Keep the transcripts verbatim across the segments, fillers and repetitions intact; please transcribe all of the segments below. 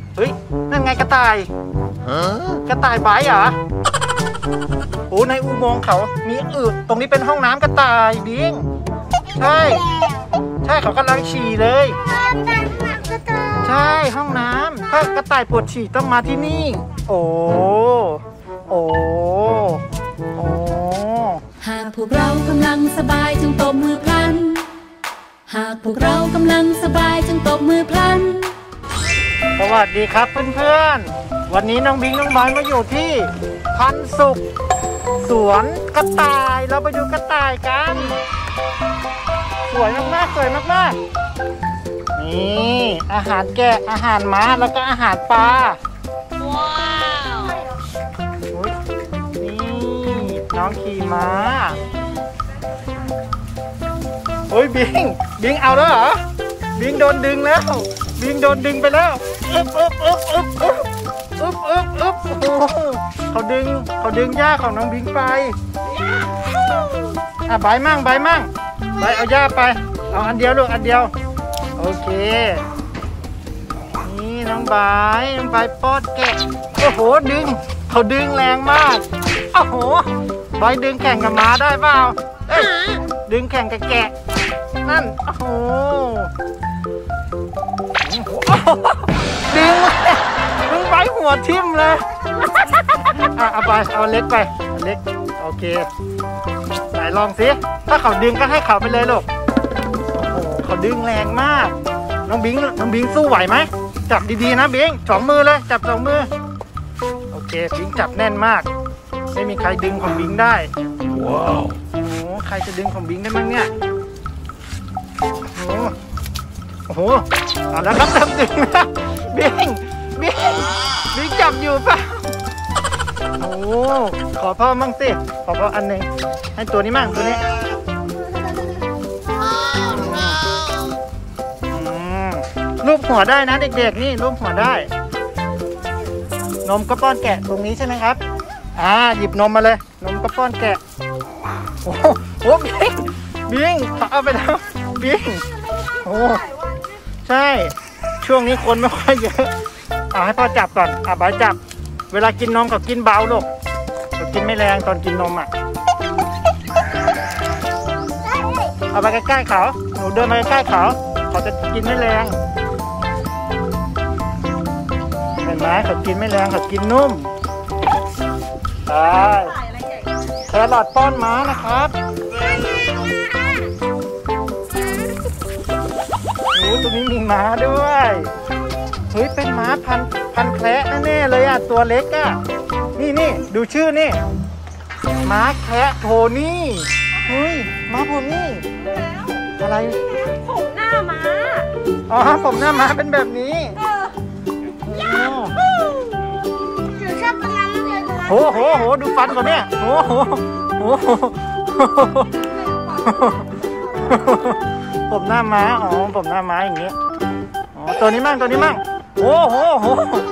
เฮ้ยนั่นไงกระต่ายกระต่ายไบเหรอโอ้ในอุโมงค์เขามีอึตรงนี้เป็นห้องน้ำกระต่ายบิงใช่ใช่เขากำลังฉี่เลยใช่ห้องน้ำถ้ากระต่ายปวดฉี่ต้องมาที่นี่โอ้โอ้โอ้หากพวกเรากำลังสบายจงตบมือพลันหากพวกเรากำลังสบายจงตบมือพลันสวัสดีครับเพื่อนๆวันนี้น้องบิงน้องบอลมาอยู่ที่พันสุขสวนกระต่ายเราไปดูกระต่ายกันสวยมากๆสวยมากๆนี่อาหารแกะอาหารม้าแล้วก็อาหารปลาว้าวนี่น้องขี่ม้าโอ้ยบิงบิงเอาแล้วเหรอบิงโดนดึงแล้วบิงโดนดึงไปแล้วอึ๊บอึ๊บอึ๊บอึ๊บอึ๊บอึ๊บอึ๊บอึ๊บโอ้เขาดึงเขาดึงหญ้าของน้องบิงไปอ่ะใบมั่งใบมั่งใบเอาหญ้าไปเอาอันเดียวลูกอันเดียวโอเคนี่น้องใบน้องใบป้อนแกะโอ้โหดึงเขาดึงแรงมากโอ้โหใบดึงแข่งกับม้าได้เปล่าเอ้ยดึงแข่งกับแกะนั่นโอ้โหดึงดึงไปหัวทิ่มเลยอ่ะเอาไปเอาเล็กไปเล็กโอเคไหนลองสิถ้าเขาดึงก็ให้เขาไปเลยลูกโอ้โหเขาดึงแรงมากน้องบิงน้องบิงสู้ไหวไหมจับดีๆนะบิงสองมือเลยจับสองมือโอเคบิงจับแน่นมากไม่มีใครดึงของบิงได้ว้าวโอ้โหใครจะดึงของบิงได้มั้งเนี่ยโอ้โหเอาแล้วครับจับดึงนะบิงบิงบิงจับอยู่ป่ะโอ้ขอพ่อมั่งสิขอพ่ออันหนึ่งให้ตัวนี้มั่งตัวนี้รูปหัวได้นะเด็กๆนี่รูปหัวได้นมก็ป้อนแกะตรงนี้ใช่ไหมครับอ่าหยิบนมมาเลยนมก็ป้อนแกะโอ้โหบิงบิงเอาไปแล้วบิงโอ้ใช่ช่วงนี้คนไม่ค่อยเยอะเอาให้พ่อจับก่อนอ่ะบายจับเวลากินนมเขากินเบาลูกเขากินไม่แรงตอนกินนมอ่ะเอาไปใกล้ๆเขาหนูเดินมาใกล้ๆเขาเขาจะกินไม่แรงเห็นไหมเขากินไม่แรงเขากินนุ่มใช่แครอทป้อนม้านะครับโอ้ตรงนี้มีม้าด้วยเฮ้ยเป็นม้าพันพันแคระแน่ๆเลยอ่ะตัวเล็กอ่ะนี่นี่ดูชื่อนี่ม้าแคระโทนี่เฮ้ยม้าโทนี่อะไรผมหน้าม้าอ๋อผมหน้าม้าเป็นแบบนี้หนูชอบตรงนั้นเลยตรงนั้นโอ้โหโหดูฟันก่อนเนี่ยโอ้โหโอ้โหผมหน้าม้าอ๋อผมหน้าม้าอย่างนี้อ๋อตัวนี้มั่งตัวนี้มั่งโอ้โหโห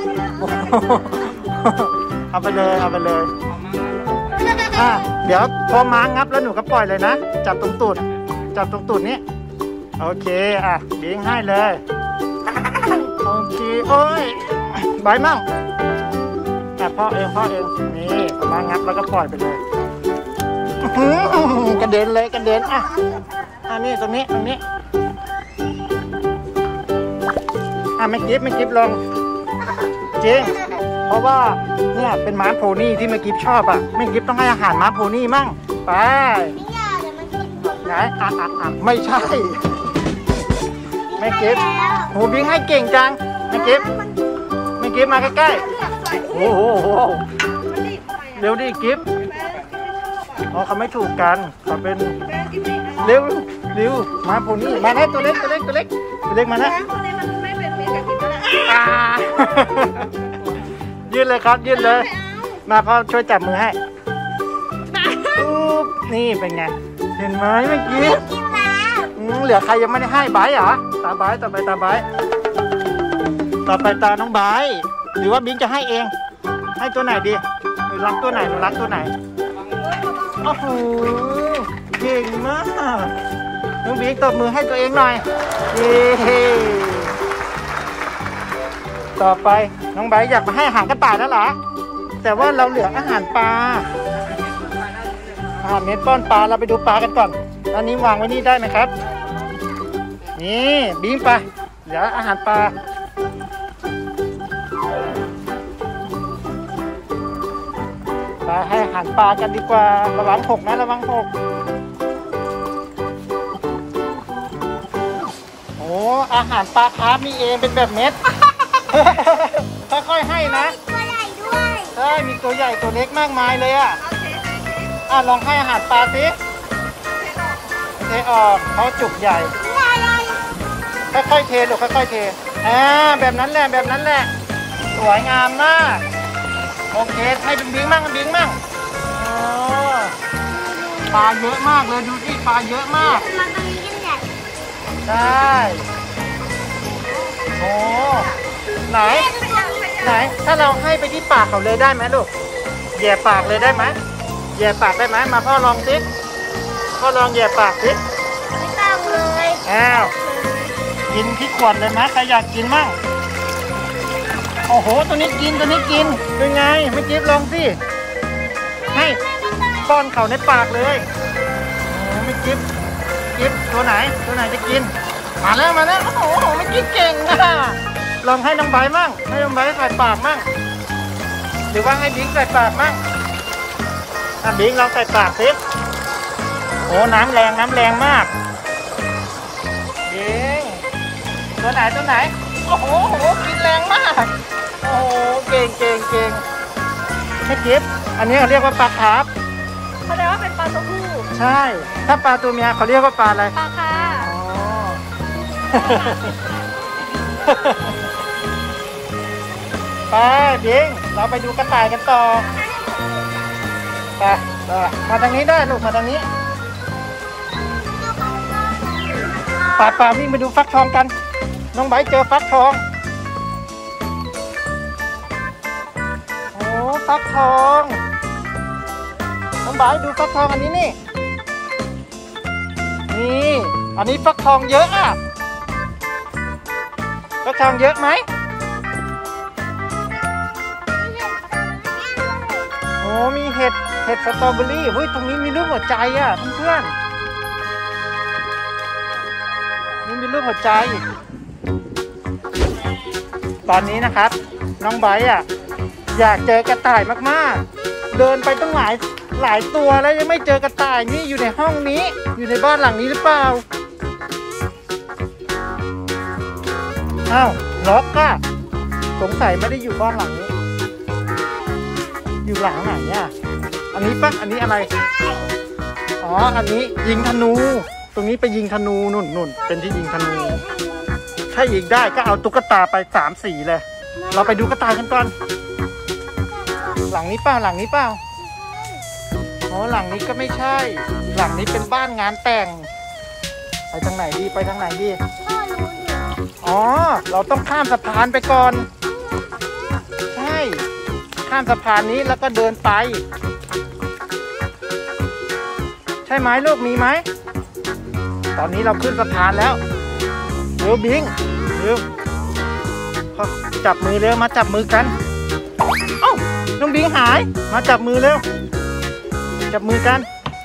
เอาไปเลยเอาไปเลยอ่ะเดี๋ยวพอม้างับแล้วหนูก็ปล่อยเลยนะจับตรงตูดจับตรงตูดนี้โอเคอ่ะบิงให้เลยโอเคโอ้ยใบมั่งอ่ะพ่อเองพ่อเองนี่ม้างับแล้วก็ปล่อยไปเลยกระเด็นเลยกระเด็นอ่ะอันนี้ตรงนี้ตรงนี้อ่ะไม่กิฟไม่กิฟลองจริงเพราะว่าเนี่ยเป็นม้าโพนี่ที่ไม่กิฟชอบอ่ะไม่กิฟต้องให้อาหารม้าโพนี่มั่งไปไหนอ่ะอ่ะอ่ะไม่ใช่ไม่กิฟโหบิงให้เก่งจังไม่กิฟไม่กิฟมาใกล้ๆโอ้โหเร็วดิกิฟอ๋อเขาไม่ถูกกันเขาเป็นเร็วเร็วม้าโพนี่มาให้ตัวเล็กตัวเล็กตัวเล็กตัวเล็กมานะยืดเลยครับยืดเลยมาพ่อช่วยจับมือให้ปุ๊บนี่เป็นไงเห็นไหมเมื่อกี้เหลือใครยังไม่ได้ให้ไบร์ทเหรอตาไบร์ทต่อไปตาไบร์ทต่อไปตาน้องไบร์ทหรือว่าบิงจะให้เองให้ตัวไหนดีหนูรักตัวไหนหนูรักตัวไหนโอ้โหเก่งมากน้องบิงตบมือให้ตัวเองหน่อยเย้ต่อไปน้องไบร์ทอยากมาให้อาหารกระต่ายแล้วเหรอแต่ว่าเราเหลืออาหารปลาอาหารเม็ดป้อนปลาเราไปดูปลากันก่อนอันนี้วางไว้นี่ได้ไหมครับนี่บิ้งไปเดี๋ยวอาหารปลาไปให้อาหารปลากันดีกว่าระวังหกนะระวังหกโอ้อาหารปลาคาร์ฟนี่เองเป็นแบบเม็ด ค่อยๆให้นะตัวใหญ่ด้วยใช่มีตัวใหญ่ตัวเล็กมากมายเลยอ่ะอ่ะลองให้อาหารปลาสิเทออกเขาจุกใหญ่ค่อยๆเทลูกค่อยๆเทอ่าแบบนั้นแหละแบบนั้นแหละสวยงามมากโอเคให้บิงบิงมั่งบิงมั่งอ๋อปลาเยอะมากเลยดูสิปลาเยอะมากมันตรงนี้กันใหญ่ใช่โอ้ไหนไหนถ้าเราให้ไปที่ปากเขาเลยได้ไหมลูกแย่ปากเลยได้ไหมแย่ปากได้ไหมมาพ่อลองสิพ่อลองแย่ปากสิไม่ต้องเลยอ้าวกินพริกขวดเลยไหมใครอยากกินมั่งโอ้โหตัวนี้กินตัวนี้กินเป็นไงไม่กิฟลองสิให้ป้อนเขาในปากเลยโอ้ไม่กิฟกิฟตัวไหนตัวไหนจะกินมาแล้วมาแล้วโอ้โหไม่กิฟเก่งนะลองให้น้องใบมั่งให้น้องใบใส่ปากมั่งหรือว่าให้บิ๊กใส่ปากมั่งอ่ะบิ๊กลองใส่ปากสิโอ้น้ำแรงน้ำแรงมากบิ๊กตัวไหนตัวไหนโอ้โหกินแรงมากโอ้โหเก่งเก่งเก่งไม่กิฟอันนี้เขาเรียกว่าปลาคาร์ฟเขาเรียกว่าเป็นปลาตัวผู้ใช่ถ้าปลาตัวเมียเขาเรียกว่าปลาอะไรปลาค่ะอ๋อ ไปเบิงเราไปดูกระต่ายกันต่อไปไปมาทางนี้ได้ลูกมาทางนี้ป่าป่าวิ่งไปดูฟักทองกันน้องไบร์ทเจอฟักทองโอ้ฟักทองน้องไบร์ทดูฟักทองอันนี้นี่นี่อันนี้ฟักทองเยอะอ่ะฟักทองเยอะไหมโอ้มีเห็ดเห็ดสตรอเบอรี่เฮ้ยตรงนี้มีรูปหัวใจอ่ะเพื่อนๆนี่มีรูปหัวใจตอนนี้นะครับน้องไบร์ทอ่ะอยากเจอกระต่ายมากๆเดินไปตั้งหลายหลายตัวแล้วยังไม่เจอกระต่ายนี่อยู่ในห้องนี้อยู่ในบ้านหลังนี้หรือเปล่าอ้าวล็อกอ่ะสงสัยไม่ได้อยู่บ้านหลังนี้อยู่หลังไหนอ่ะอันนี้ปะอันนี้อะไรอ๋ออันนี้ยิงธนูตรงนี้ไปยิงธนูนุ่นนุ่นเป็นที่ยิงธนูถ้ายิงได้ก็เอาตุ๊กตาไปสามสีเลยเราไปดูกระต่ายกันก่อนหลังนี้เปล่าหลังนี้เปล่าอ๋อหลังนี้ก็ไม่ใช่หลังนี้เป็นบ้านงานแต่งไปทางไหนดีไปทางไหนดีพ่อรู้อยู่อ๋อเราต้องข้ามสะพานไปก่อนใช่ข้ามสะพานนี้แล้วก็เดินไปใช่ไหมลูกมีไหมตอนนี้เราขึ้นสะพานแล้วเร็วบิงเร็วจับมือเร็วมาจับมือกันเอ้าน้องบิงหายมาจับมือเร็วจับมือกัน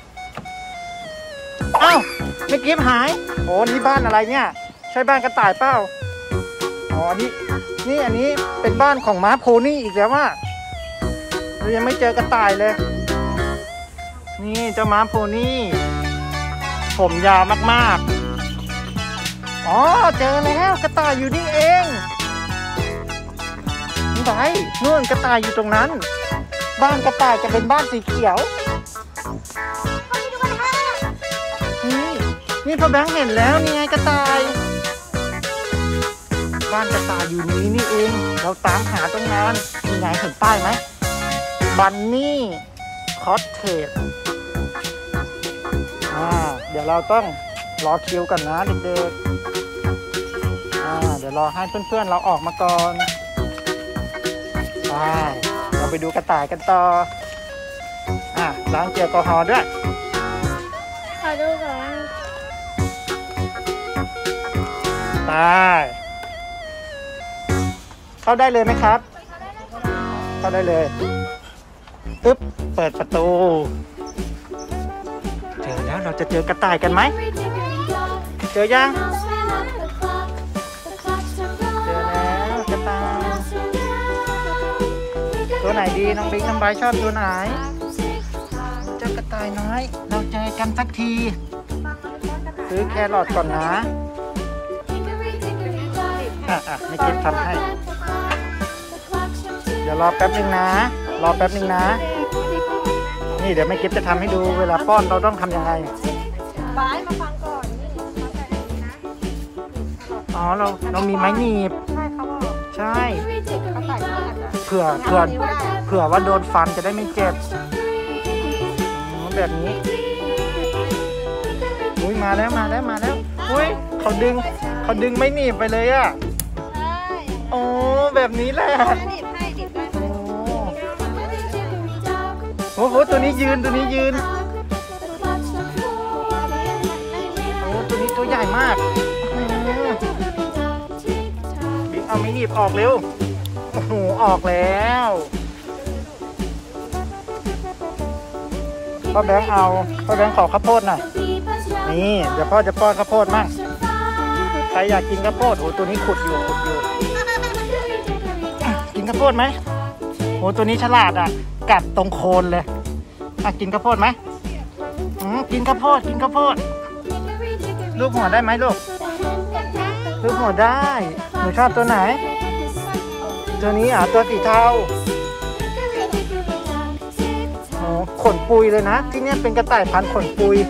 เอ้าไม่กิฟหายโอ้นี่บ้านอะไรเนี่ยใช่บ้านกระต่ายเปล่าอ๋อนี่นี่อันนี้เป็นบ้านของม้าโพนี่อีกแล้วว่าเรายังไม่เจอกระต่ายเลยนี่เจ้าม้าโพนี่ผมยาวมากๆอ๋อเจอแล้วกระต่ายอยู่นี่เองนี่ไงนู่นกระต่ายอยู่ตรงนั้นบ้านกระต่ายจะเป็นบ้านสีเขียวนี่นี่พ่อแบงค์เห็นแล้วนี่ไงกระต่ายบ้านกระต่ายอยู่นี้นี่เองเราตามหาตั้งนานนี่ไงเห็นป้ายไหมบันนี่คอสเทจอ่าเดี๋ยวเราต้องรอคิวกันนะเด็กๆอ่าเดี๋ยวรอให้เพื่อนๆเราออกมาก่อนไปเราไปดูกระต่ายกันต่ออ่าล้างเจลแอลกอฮอล์ด้วยขอดูก่อนไปเข้าได้เลยไหมครับ เข้าได้เลยอึ๊บเปิดประตูเจอแล้วเราจะเจอกระต่ายกันไหมเจอยังเจอแล้วกระต่ายตัวไหนดีน้องบิ๊กน้องไบร์ทชอบตัวไหนเจ้ากระต่ายน้อยเราเจอกันสักทีซื้อแครอทก่อนนะอ่ะอ่ะไม่เก็บทำให้เดี๋ยวรอแป๊บนึงนะรอแป๊บนึงนะนี่เดี๋ยวไม่เก็บจะทำให้ดูเวลาป้อนเราต้องทำยังไงบายมาฟังก่อนนี่มาแต่นี้นะอ๋อเราเรามีไม้หนีบใช่เขาบอกใช่เขาใส่ที่อาจจะเผื่อเผื่อเผื่อว่าโดนฟันจะได้ไม่เจ็บอ๋อแบบนี้อุ้ยมาแล้วมาแล้วมาแล้วอุ้ยเขาดึงเขาดึงไม้หนีบไปเลยอะใช่โอ้แบบนี้แหละดิบให้ดิบได้โอ้โอ้โหตัวนี้ยืนตัวนี้ยืนโอ้ตัวนี้ตัวใหญ่มากบิ๊กเอาไม้หนีบออกเร็วโอ้โหออกแล้วพ่อแบงค์เอาพ่อแบงค์ขอข้าวโพดหน่อยนี่เดี๋ยวพ่อจะป้อนข้าวโพดมั่งใครอยากกินข้าวโพดโอ้ตัวนี้ขุดอยู่ขุดอยู่กินข้าวโพดไหมโอ้ตัวนี้ฉลาดอ่ะกัดตรงโคนเลยอ่ะกินข้าวโพดไหมอืมกินข้าวโพดกินข้าวโพดลูกหัวได้ไหมลูกลูกหัวได้หนูชอบตัวไหนตัวนี้อ่ะตัวสีเทาโอ้ขนปุยเลยนะที่นี่เป็นกระต่ายพันธุ์ขนปุย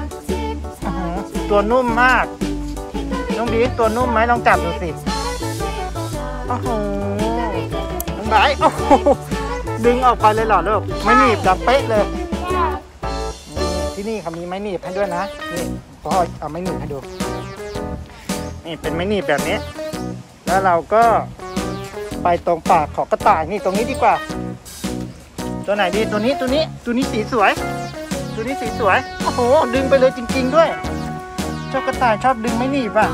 ตัวนุ่มมากน้องบีตัวนุ่มไหมลองจับดูสิโอ้โหน้องไบร์ทโอ้โหดึงออกไปเลยเหรอลูกไม่หนีบดังเป๊ะเลยที่นี่เขามีไม้หนีบให้ด้วยนะนี่พ่อเอาไม้หนีบให้ดูนี่เป็นไม้หนีบแบบนี้แล้วเราก็ไปตรงปากของกระต่ายนี่ตรงนี้ดีกว่าตัวไหนดีตัวนี้ตัวนี้ตัวนี้สีสวยตัวนี้สีสวยโอ้โหดึงไปเลยจริงๆด้วยเจ้ากระต่ายชอบดึงไม้หนีบอ่ะ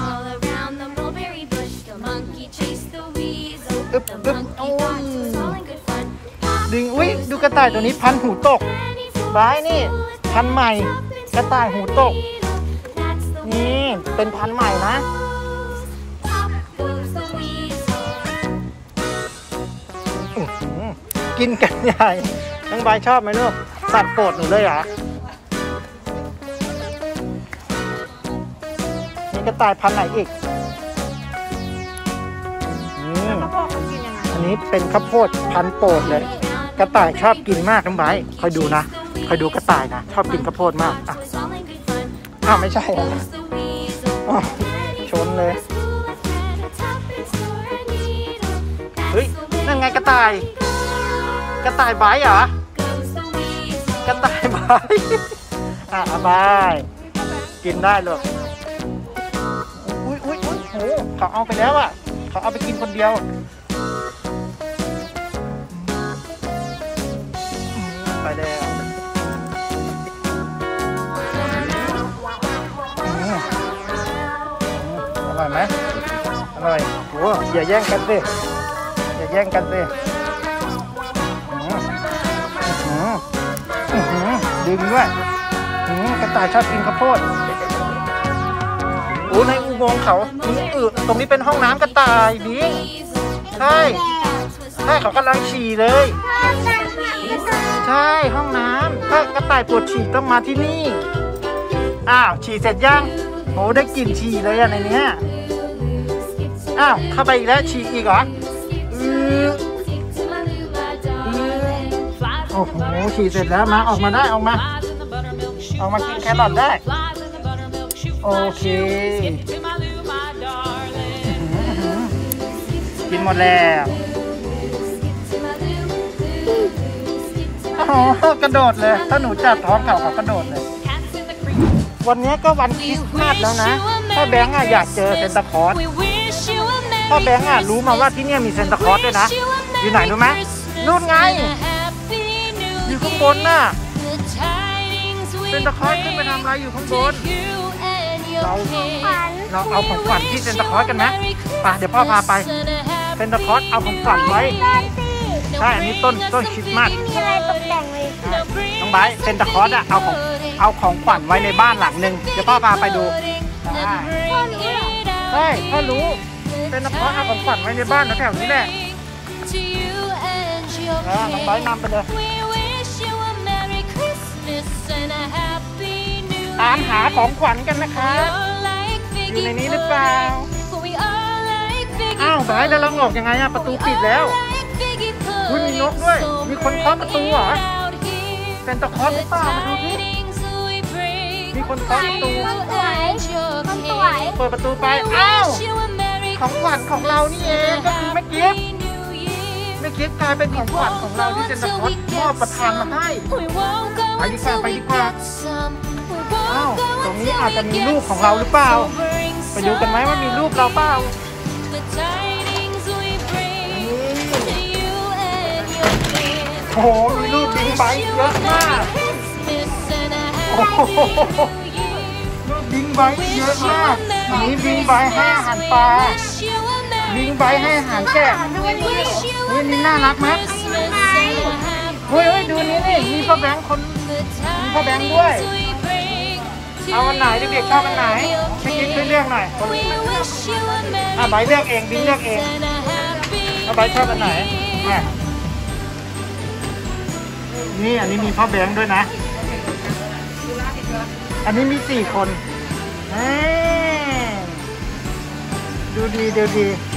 อึ๊บอึ๊บโอ้ยดึงอุ้ยดูกระต่ายตัวนี้พันหูตกบายนี่พันใหม่กระต่ายหูตกนี่เป็นพันใหม่นะกินกันใหญ่น้องบายชอบไหมลูกสัตว์โปรดหนูเลยเหรอมีกระต่ายพันธุ์ไหนอีกเขาบอกเขากินยังไงอันนี้เป็นข้าวโพดพันธุ์โปรดเลยกระต่ายชอบกินมากน้องบายคอยดูนะคอยดูกระต่ายนะชอบกินข้าวโพดมากอ่ะอ้าวไม่ใช่เหรออ๋อชนเลยเฮ้ยนั่นไงกระต่ายกระต่ายบายเหรอกระต่ายบายอ่ะบายกินได้เลยอุ้ยอุ้ยอุ้ยโหเขาเอาไปแล้วอ่ะเขาเอาไปกินคนเดียวไปแล้วอร่อยไหมอร่อยโหอย่าแย่งกันสิอย่าแย่งกันสิดึงด้วยกระต่ายชอบกินข้าวโพดโอ้ในอุโมงค์เขามีอึตรงนี้เป็นห้องน้ำกระต่ายบิงใช่ใช่เขากำลังฉี่เลยใช่ห้องน้ำถ้ากระต่ายปวดฉี่ต้องมาที่นี่อ้าวฉี่เสร็จยังโอ้ได้กลิ่นฉี่เลยอะในนี้อ้าวเข้าไปอีกแล้วฉี่อีกเหรอโอ้โหฉี่เสร็จแล้วมาออกมาได้ออกมาออกมากินแครอทได้โอเคกินหมดแล้วโอ้โหกระโดดเลยถ้าหนูจับท้องเขาเขากระโดดเลยวันนี้ก็วันคริสต์มาสแล้วนะพ่อแบงค์อะอยากเจอเซนตาคลอสพ่อแบงค์อะรู้มาว่าที่นี่มีเซนตาคลอสด้วยนะอยู่ไหนรู้ไหมนู่นไงอยู่ข้างบนน่ะเซนตาคลอสขึ้นไปทำอะไรอยู่ข้างบนเราเราเอาของขวัญที่เซนตาคลอสกันไหมไปเดี๋ยวพ่อพาไปเซนตาคลอสเอาของขวัญไว้ต้นสิใช่อันนี้ต้นต้นคริสต์มาสไม่มีอะไรตกแต่งเลยน้องไบร์ทเซนตาคลอสอะเอาของเอาของขวัญไว้ในบ้านหลังหนึ่งเดี๋ยวพ่อพาไปดูได้ใช่พ่อรู้เซนตาคลอสเอาของขวัญไว้ในบ้านแถวๆนี้แหละเออน้องไบร์ทนำไปเลยตามหาของขวัญกันนะครับอยู่ในนี้หรือเปล่าอ้าวไบร์ทแล้วเราออกยังไงอะประตูปิดแล้วอุ๊ยมีนกด้วยมีคนเคาะประตูเหรอเซนตาคลอสหรือเปล่ามาดูดิมีคนเคาะประตูสวยมันสวยเปิดประตูไปอ้าวของขวัญของเรานี่เองก็คือแม่กิฟต์แม่กิฟต์กลายเป็นของขวัญของเราที่เซนตาคลอสมอบประทานมาให้ไปดีกว่าไปดีกว่าอ้าวตรงนี้อาจจะมีรูปของเราหรือเปล่าไปดูกันไหมว่ามีรูปเราเปล่าโอ้โหมีรูปบิ๊กไบค์เยอะมากโอ้โหรูปบิ๊กไบค์เยอะมากอันนี้บิ๊กไบค์ให้อาหารปลาบิ๊กไบค์ให้อาหารแกะนี่นี่น่ารักไหมเฮ้ยเฮ้ยดูนี่นี่มีพ่อแบงค์คนมีพ่อแบงค์ด้วยเอาอันไหนเด็กๆชอบอันไหนไม่คิดช่วยเลือกหน่อยอ่ะไบค์เลือกเองบิ๊กเลือกเองเอาไบค์ชอบอันไหนเนี่ยนี่อันนี้มีพ่อแบงค์ด้วยนะอันนี้มีสี่คนดูดีดูดี